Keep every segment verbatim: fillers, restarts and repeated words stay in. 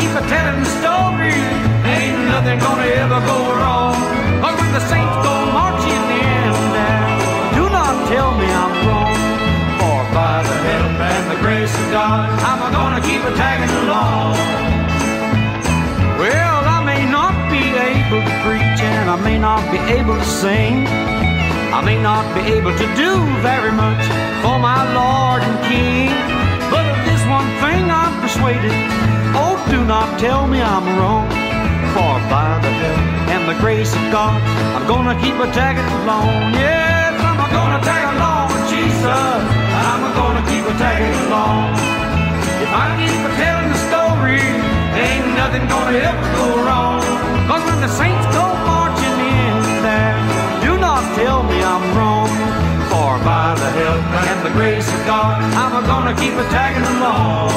keep a telling the story, ain't nothing gonna ever go wrong. But when the saints go marching in there, do not tell me I'm wrong. For by the help and the grace of God, I'm gonna keep a tagging along. Well, I may not be able to preach and I may not be able to sing. I may not be able to do very much for my Lord and King, but of this one thing I'm persuaded, oh, do not tell me I'm wrong. For by the help and the grace of God, I'm gonna keep a tagging along. Yes, I'm gonna tag along with Jesus, I'm gonna keep a tagging along. If I keep a telling the story, ain't nothing gonna ever go wrong. Cause when the saints go marching in there, do not tell me I'm wrong. For by the help and the grace of God, I'm gonna keep a tagging along.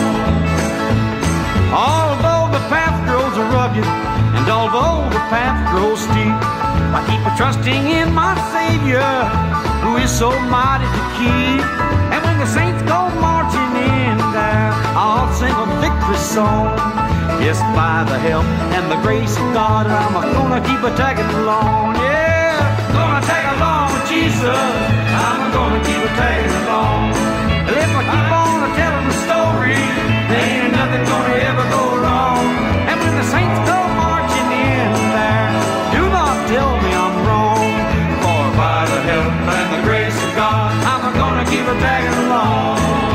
Although the path grows rugged, and although the path grows steep, I keep a trusting in my Savior, who is so mighty to keep. And when the saints go marching in there, I'll sing a victory song. Yes, by the help and the grace of God, I'm gonna keep a tagging along. Yeah, gonna tag along with Jesus, I'm gonna keep a tagging along. And if I keep on telling the story, ain't nothing gonna ever go wrong. And when the saints go marching in there, do not tell me I'm wrong. For by the help and the grace of God, I'm gonna keep a tagging along.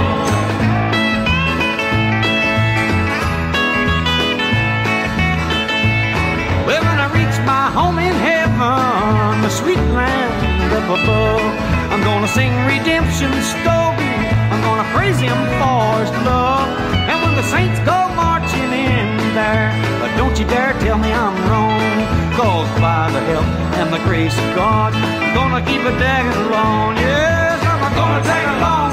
Well, when I reach my home in heaven, the sweet land up above, I'm gonna sing redemption's story, I'm gonna praise him for his love. And when the saints go marching in there, but don't you dare tell me I'm wrong. Cause by the help and the grace of God, I'm gonna keep a tagging along. Yes, I'm gonna tag along